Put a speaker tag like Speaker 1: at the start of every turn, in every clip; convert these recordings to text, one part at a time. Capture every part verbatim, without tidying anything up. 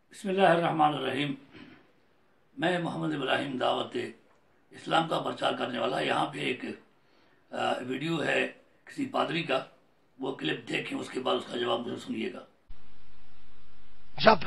Speaker 1: بسم اللہ الرحمن الرحیم۔ میں محمد ابراہیم دعوت اسلام کا پرچار کرنے والا۔ یہاں پہ ایک ویڈیو ہے کسی پادری کا، وہ کلپ دیکھیں، اس کے بعد اس کا جواب مجھے سنیے گا۔
Speaker 2: جب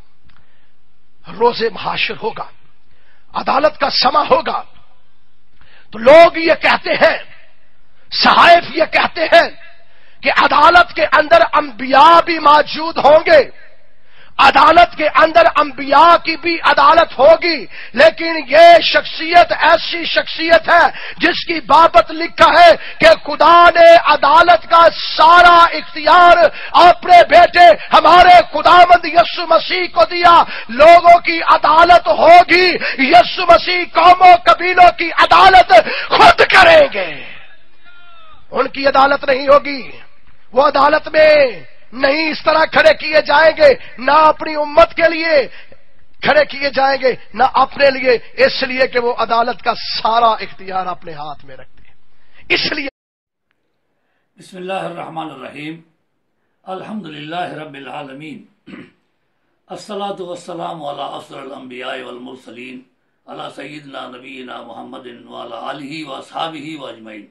Speaker 2: روز محاشر ہوگا، عدالت کا سما ہوگا، تو لوگ یہ کہتے ہیں، صحائف یہ کہتے ہیں کہ عدالت کے اندر انبیاء بھی موجود ہوں گے، عدالت کے اندر انبیاء کی بھی عدالت ہوگی، لیکن یہ شخصیت ایسی شخصیت ہے جس کی بابت لکھا ہے کہ خدا نے عدالت کا سارا اختیار اپنے بیٹے ہمارے خداوند یسوع مسیح کو دیا۔ لوگوں کی عدالت ہوگی، یسوع مسیح قوموں قبیلوں کی عدالت خود کریں گے، ان کی عدالت نہیں ہوگی۔ وہ عدالت میں نہیں اس طرح کھڑے کیے جائیں گے، نہ اپنی امت کے لیے کھڑے کیے جائیں گے، نہ اپنے لیے، اس لیے کہ وہ عدالت کا سارا اختیار اپنے ہاتھ میں رکھتے ہیں۔ اس لیے
Speaker 1: بسم اللہ الرحمن الرحیم۔ الحمدللہ رب العالمین، الصلاۃ والسلام علی افضل الانبیاء والمرسلین، علی سیدنا نبینا محمد وعلی آلہ واصحابہ واجمعین۔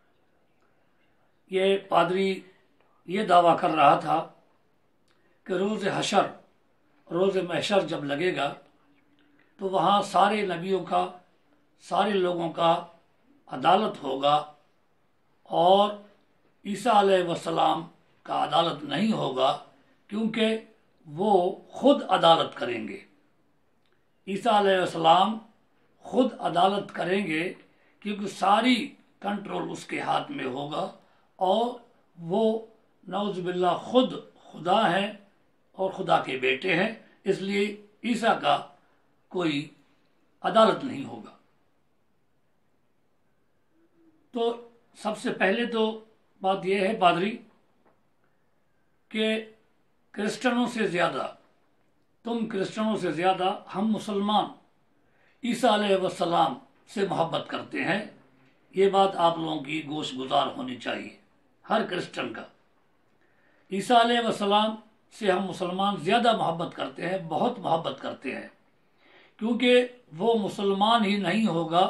Speaker 1: یہ پادری یہ دعویٰ کر رہا تھا کہ روز حشر، روز محشر جب لگے گا تو وہاں سارے نبیوں کا، سارے لوگوں کا عدالت ہوگا، اور عیسیٰ علیہ السلام کا عدالت نہیں ہوگا، کیونکہ وہ خود عدالت کریں گے۔ عیسیٰ علیہ السلام خود عدالت کریں گے، کیونکہ ساری کنٹرول اس کے ہاتھ میں ہوگا، اور وہ نعوذ باللہ خود خدا ہیں اور خدا کے بیٹے ہیں، اس لیے عیسیٰ کا کوئی عدالت نہیں ہوگا۔ تو سب سے پہلے تو بات یہ ہے پادری کہ کرسچنوں سے زیادہ، تم کرسچنوں سے زیادہ ہم مسلمان عیسیٰ علیہ السلام سے محبت کرتے ہیں۔ یہ بات آپ لوگوں کی گوش گزار ہونی چاہیے، ہر کرسچن کا۔ عیسیٰ علیہ السلام سے ہم مسلمان زیادہ محبت کرتے ہیں، بہت محبت کرتے ہیں، کیونکہ وہ مسلمان ہی نہیں ہوگا،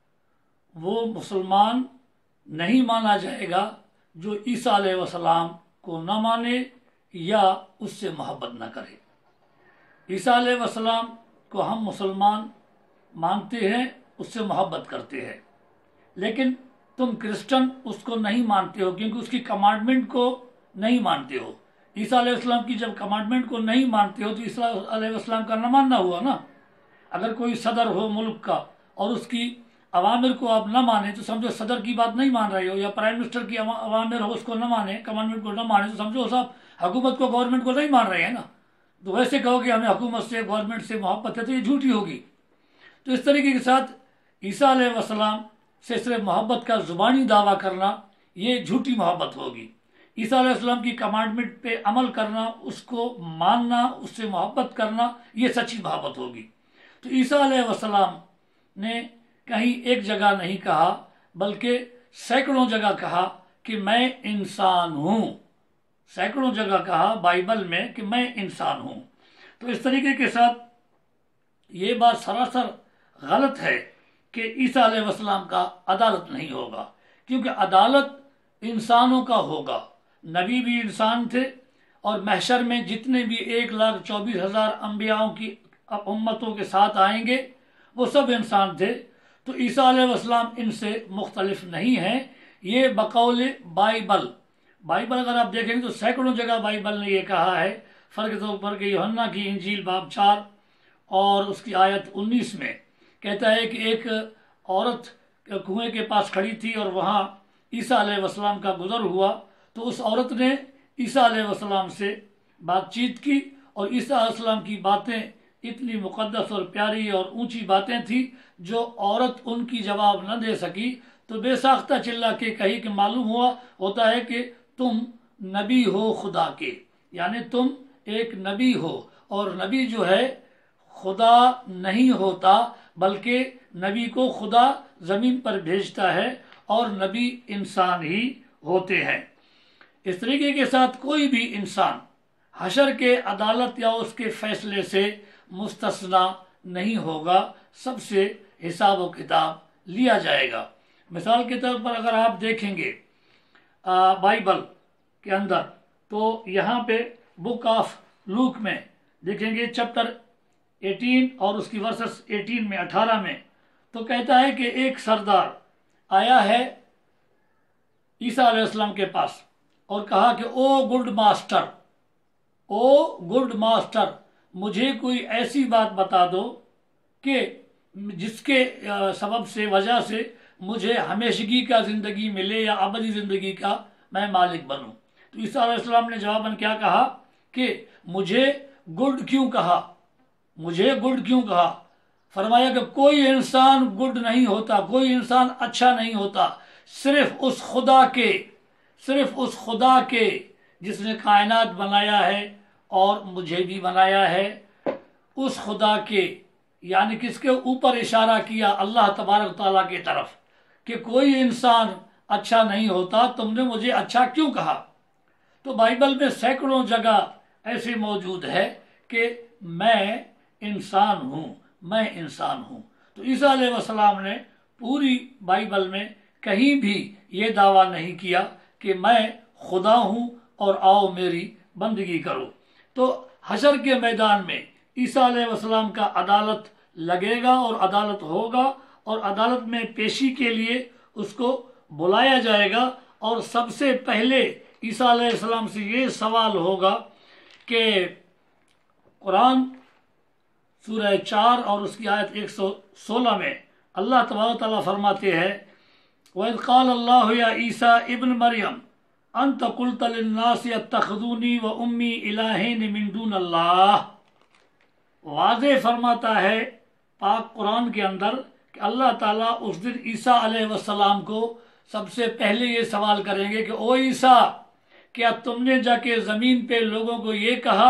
Speaker 1: وہ مسلمان نہیں مانا جائے گا جو عیسیٰ علیہ السلام کو نہ مانے یا اس سے محبت نہ کرے۔ عیسیٰ علیہ السلام کو ہم مسلمان مانتے ہیں، اس سے محبت کرتے ہیں، لیکن تم کرسچن اس کو نہیں مانتے ہو، کیونکہ اس کی کمانڈمنٹ کو نہیں مانتے ہو۔ عیسیٰ علیہ السلام کی جب کمانڈمنٹ کو نہیں مانتے ہو تو عیسیٰ علیہ السلام کا نہ ماننا ہوا نا۔ اگر کوئی صدر ہو ملک کا اور اس کی عوامر کو آپ نہ مانیں تو سمجھو صدر کی بات نہیں مان رہے ہو، یا پرائم منسٹر کی عوامر ہو اس کو نہ مانیں، کمانڈمنٹ کو نہ مانیں، تو سمجھو صاحب حکومت کو، گورنمنٹ کو نہیں مان رہے ہیں نا۔ تو ویسے کہو کہ ہمیں حکومت سے، گورنمنٹ سے محبت ہے تو یہ جھوٹی ہوگی۔ تو اس طریقے کے ساتھ عیسیٰ علیہ السلام سے صرف محبت کا زبانی دعویٰ کرنا یہ جھوٹی محبت ہوگی۔ عیسیٰ علیہ السلام کی کمانڈمنٹ پہ عمل کرنا، اس کو ماننا، اس سے محبت کرنا، یہ سچی محبت ہوگی۔ تو عیسیٰ علیہ السلام نے کہیں ایک جگہ نہیں کہا بلکہ سینکڑوں جگہ کہا کہ میں انسان ہوں، سینکڑوں جگہ کہا بائبل میں کہ میں انسان ہوں۔ تو اس طریقے کے ساتھ یہ بات سراسر غلط ہے کہ عیسیٰ علیہ السلام کا عدالت نہیں ہوگا، کیونکہ عدالت انسانوں کا ہوگا۔ نبی بھی انسان تھے، اور محشر میں جتنے بھی ایک لاکھ چوبیس ہزار انبیاءوں کی امتوں کے ساتھ آئیں گے وہ سب انسان تھے۔ تو عیسیٰ علیہ السلام ان سے مختلف نہیں ہیں، یہ بقول بائبل بائبل اگر آپ دیکھیں گے تو سینکڑوں جگہ بائبل نے یہ کہ ہے۔ فرق طور پر کہ یوحنا کی انجیل باب چار اور اس کی آیت انیس میں کہتا ہے کہ ایک عورت کنویں کے پاس کھڑی تھی اور وہاں عیسیٰ علیہ السلام کا گزر ہوا، تو اس عورت نے عیسیٰ علیہ السلام سے بات چیت کی، اور عیسیٰ علیہ السلام کی باتیں اتنی مقدس اور پیاری اور اونچی باتیں تھیں جو عورت ان کی جواب نہ دے سکی، تو بے ساختہ چلا کے کہی کہ معلوم ہوا ہوتا ہے کہ تم نبی ہو خدا کے، یعنی تم ایک نبی ہو، اور نبی جو ہے خدا نہیں ہوتا بلکہ نبی کو خدا زمین پر بھیجتا ہے، اور نبی انسان ہی ہوتے ہیں۔ اس طریقے کے ساتھ کوئی بھی انسان حشر کے عدالت یا اس کے فیصلے سے مستثنا نہیں ہوگا، سب سے حساب و کتاب لیا جائے گا۔ مثال کے طور پر اگر آپ دیکھیں گے بائبل کے اندر، تو یہاں پہ بک آف لوک میں دیکھیں گے چیپٹر ایٹین اور اس کی ورسز ایٹین میں اٹھارہ میں، تو کہتا ہے کہ ایک سردار آیا ہے عیسیٰ علیہ السلام کے پاس اور کہا کہ oh good master, oh good master مجھے کوئی ایسی بات بتا دو کہ جس کے سبب سے وجہ سے مجھے ہمیشگی کا زندگی ملے یا ابدی زندگی کا میں مالک بنوں۔ تو عیسیٰ علیہ السلام نے جواباً کیا کہا کہ مجھے گڈ کیوں کہا، مجھے گڈ کیوں کہا؟ فرمایا کہ کوئی انسان گڈ نہیں ہوتا، کوئی انسان اچھا نہیں ہوتا، صرف اس خدا کے صرف اس خدا کے جس نے کائنات بنایا ہے اور مجھے بھی بنایا ہے، اس خدا کے، یعنی کس کے اوپر اشارہ کیا؟ اللہ تبارک تعالیٰ کی طرف، کہ کوئی انسان اچھا نہیں ہوتا، تم نے مجھے اچھا کیوں کہا؟ تو بائبل میں سینکڑوں جگہ ایسے موجود ہے کہ میں انسان ہوں، میں انسان ہوں۔ تو عیسیٰ علیہ السلام نے پوری بائبل میں کہیں بھی یہ دعویٰ نہیں کیا کہ میں خدا ہوں اور آؤ میری بندگی کرو۔ تو حشر کے میدان میں عیسیٰ علیہ السلام کا عدالت لگے گا اور عدالت ہوگا، اور عدالت میں پیشی کے لیے اس کو بلایا جائے گا، اور سب سے پہلے عیسیٰ علیہ السلام سے یہ سوال ہوگا کہ قرآن سورہ چار اور اس کی آیت ایک سو سولہ میں اللہ تبارک تعالیٰ فرماتے ہیں وَإِذْ قَالَ اللَّهُ يَا عِيسَىٰ ابن مریم أَنْتَ قُلْتَ لِلنَّاسِ اتَّخِذُونِي وَأُمِّي إِلَٰهَيْنِ مِن دُونِ اللَّهِ۔ واضح فرماتا ہے پاک قرآن کے اندر کہ اللہ تعالیٰ اس دن عیسیٰ علیہ السلام کو سب سے پہلے یہ سوال کریں گے کہ او عیسیٰ، کیا تم نے جا کے زمین پہ لوگوں کو یہ کہا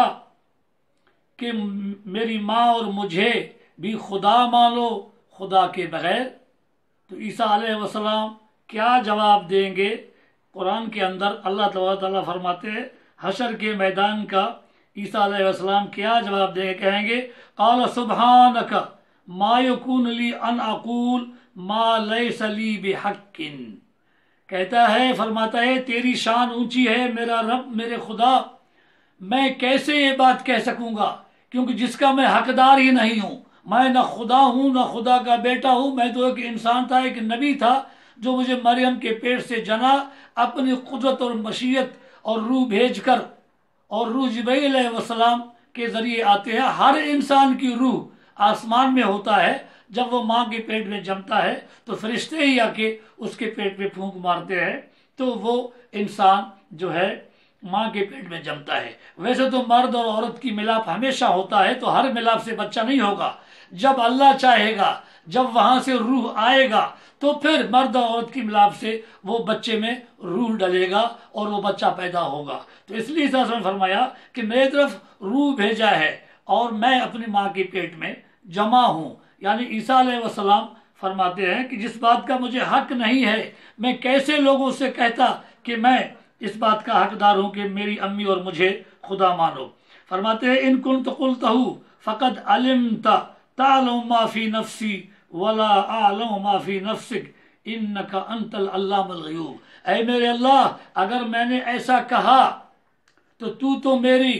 Speaker 1: کہ میری ماں اور مجھے بھی خدا مانو خدا کے بغیر؟ تو عیسیٰ علیہ السلام کیا جواب دیں گے؟ قرآن کے اندر اللہ تعالیٰ فرماتے ہیں حشر کے میدان کا عیسیٰ علیہ السلام کیا جواب دیں گے؟ کہیں گے قال سبحانک ما یکون لی ان اقول ما لیس لی بحق، کہتا ہے، فرماتا ہے تیری شان اونچی ہے میرا رب، میرے خدا، میں کیسے یہ بات کہہ سکوں گا کیونکہ جس کا میں حقدار ہی نہیں ہوں۔ میں نہ خدا ہوں نہ خدا کا بیٹا ہوں، میں تو ایک انسان تھا، ایک نبی تھا جو مجھے مریم کے پیٹ سے جنا اپنی قدرت اور مشیت اور روح بھیج کر، اور روح جبرائیل علیہ السلام کے ذریعے آتے ہیں۔ ہر انسان کی روح آسمان میں ہوتا ہے، جب وہ ماں کے پیٹ میں جمتا ہے تو فرشتے ہی آ کے اس کے پیٹ میں پھونک مارتے ہیں، تو وہ انسان جو ہے ماں کے پیٹ میں جمتا ہے۔ ویسے تو مرد اور عورت کی ملاپ ہمیشہ ہوتا ہے، تو ہر ملاپ سے بچہ نہیں ہوگا، جب اللہ چاہے گا، جب وہاں سے روح آئے گا تو پھر مرد اور عورت کی ملاپ سے وہ بچے میں روح ڈلے گا اور وہ بچہ پیدا ہوگا۔ تو اس لیے اس نے فرمایا کہ میری طرف روح بھیجا ہے اور میں اپنی ماں کے پیٹ میں جمع ہوں۔ یعنی عیسیٰ علیہ السلام فرماتے ہیں کہ جس بات کا مجھے حق نہیں ہے، میں کیسے لوگوں سے کہتا کہ میں اس بات کا حقدار ہوں کہ میری امی اور مجھے خدا مانو۔ فرماتے ہیں ان کنت قلتہ فقد علمت تعلم ما فی نفسی ولا اعلم ما فی نفسک انک انت العلام الغیوب۔ اے میرے اللہ، اگر میں نے ایسا کہا تو تو تو میری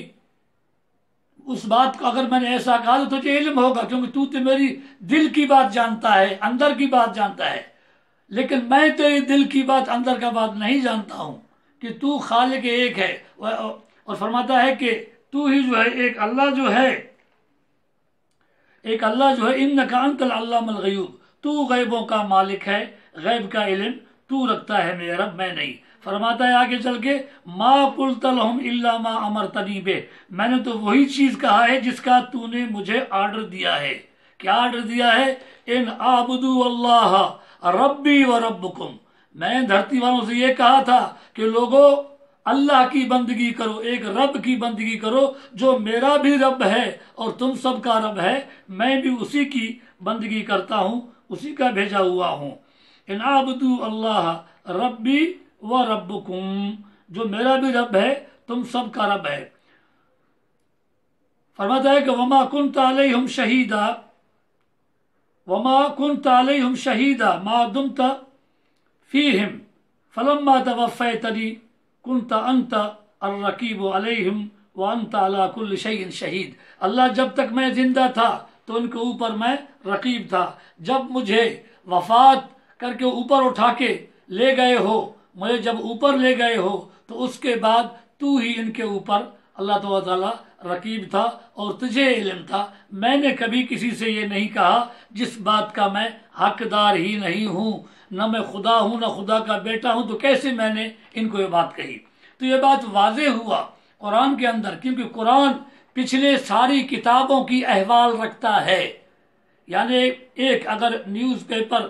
Speaker 1: اس بات کو، اگر میں نے ایسا کہا تو تجھے علم ہوگا، کیونکہ تو تو میری دل کی بات جانتا ہے، اندر کی بات جانتا ہے، لیکن میں تیری دل کی بات، اندر کا بات نہیں جانتا ہوں کہ تو خالق ایک ہے۔ اور فرماتا ہے کہ تو ہی جو ہے ایک اللہ جو ہے ایک اللہ جو ہے انکا انت العلام الغیوب، تو غیبوں کا مالک ہے، غیب کا علم تو رکھتا ہے میرے رب، میں نہیں۔ فرماتا ہے آگے چل کے ما قلت لهم الا ما امرتنی بہ، میں نے تو وہی چیز کہا ہے جس کا تو نے مجھے آرڈر دیا ہے۔ کیا آرڈر دیا ہے؟ ان اعبدوا اللہ ربی و ربکم، میں دھرتی والوں سے یہ کہا تھا کہ لوگوں اللہ کی بندگی کرو، ایک رب کی بندگی کرو جو میرا بھی رب ہے اور تم سب کا رب ہے، میں بھی اسی کی بندگی کرتا ہوں، اسی کا بھیجا ہوا ہوں۔ ان اعبدوا اللہ ربی و ربکم، جو میرا بھی رب ہے تم سب کا رب ہے۔ फरमाता है कि वमा कुन्त अलैहिम शहीदा वमा कुन्त अलैहिम शहीदा मा दुमत फीहिम फलम्मा तवफ़्फ़ैतनी कुन्त अंत अर्रकीब अलैहिम व अंत अला कुल्लि शैइन शहीद। अल्लाह जब तक मैं जिंदा था तो उनके ऊपर मैं रकीब था, जब मुझे वफात करके ऊपर उठा के ले गए हो, मुझे जब ऊपर ले गए हो तो उसके बाद तू ही इनके ऊपर अल्लाह ताला रकीब था और तुझे इल्म था। मैंने कभी किसी से ये नहीं कहा जिस बात का मैं हकदार ही नहीं हूँ, न मैं खुदा हूँ न खुदा का बेटा हूँ, तो कैसे मैंने इनको ये बात कही। तो ये बात वाज़े हुआ कुरान के अंदर, क्योंकि कुरान पिछले सारी किताबों की अहवाल रखता है। यानी एक अगर न्यूज़पेपर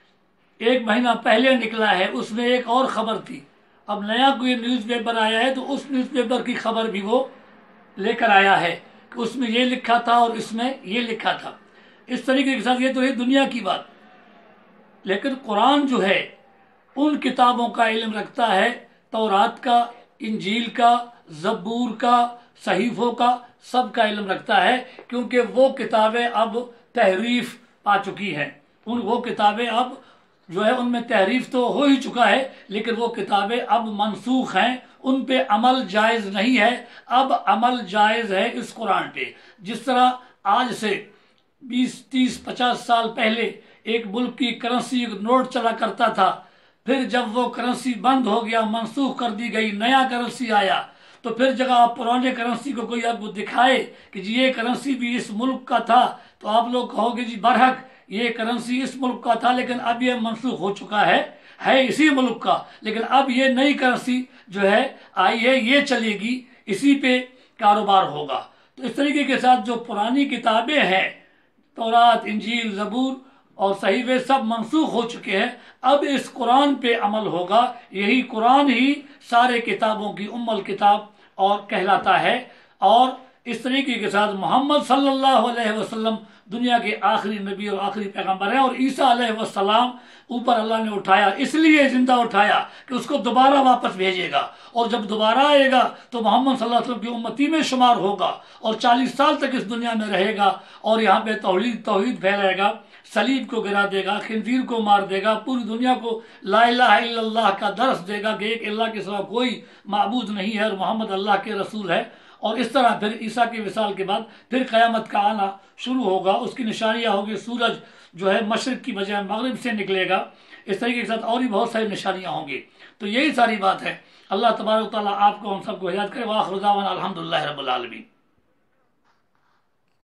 Speaker 1: एक महीना पहले निकला है उसमें एक और खबर थी, अब नया कोई न्यूज़पेपर आया है तो उस न्यूज़पेपर की खबर भी वो लेकर आया है कि उसमें ये लिखा था और इसमें ये लिखा था। इस तरीके के साथ ये तो है दुनिया की बात, लेकिन कुरान जो है उन किताबों का इल्म रखता है, तौरात का, इंजील का, ज़बूर का, सहीफों का, सब का इल्म रखता है, क्योंकि वो किताबें अब तहरीफ पा चुकी हैं। उन वो किताबें अब जो है उनमें तहरीफ तो हो ही चुका है, लेकिन वो किताबें अब मनसूख हैं, उन पे अमल जायज़ नहीं है। अब अमल जायज़ है इस कुरान पे। जिस तरह आज से बीस तीस पचास साल पहले एक मुल्क की करेंसी एक नोट चला करता था, फिर जब वो करेंसी बंद हो गया, मनसूख कर दी गई, नया करेंसी आया, तो फिर जगह आप पुराने करेंसी को कोई आपको दिखाए कि जी ये करेंसी भी इस मुल्क का था, तो आप लोग कहोगे जी बरहक ये करेंसी इस मुल्क का था, लेकिन अब ये मनसूख हो चुका है है इसी मुल्क का, लेकिन अब ये नई करेंसी जो है आई है, ये चलेगी, इसी पे कारोबार होगा। तो इस तरीके के साथ जो पुरानी किताबें हैं, तौरात, इंजील, ज़बूर और सहीफे सब मनसूख हो चुके हैं। अब इस कुरान पे अमल होगा। यही कुरान ही सारे किताबों की उम्मुल किताब और कहलाता है। और इस तरीके के साथ मोहम्मद सल्लल्लाहु अलैहि वसल्लम दुनिया के आखिरी नबी और आखिरी पैगंबर हैं, और ईसा अलैहिस्सलाम ऊपर अल्लाह ने उठाया, इसलिए जिंदा उठाया कि उसको दोबारा वापस भेजेगा, और जब दोबारा आएगा तो मोहम्मद सल्लल्लाहु अलैहि वसल्लम की उम्मती में शुमार होगा और चालीस साल तक इस दुनिया में रहेगा और यहाँ पे तौहीद तौहीद फैलाएगा, सलीब को गिरा देगा, खिंजीर को मार देगा, पूरी दुनिया को ला इलाहा इल्लल्लाह का दर्स देगा कि एक अल्लाह के सिवा कोई माबूद नहीं है और मोहम्मद अल्लाह के रसूल है। और इस तरह फिर ईसा के विसाल के बाद फिर क़यामत का आना शुरू होगा। उसकी निशानियाँ होगी, सूरज जो है मशरिक़ की बजाय मगरिब से निकलेगा। इस तरीके के साथ और भी बहुत सारी निशानियाँ होंगी। तो यही सारी बात है। अल्लाह तबारक व तआला आपको हम सबको हिदायत करे। व आखिर दावाना अल्हम्दुलिल्लाहि रब्बिल आलमीन।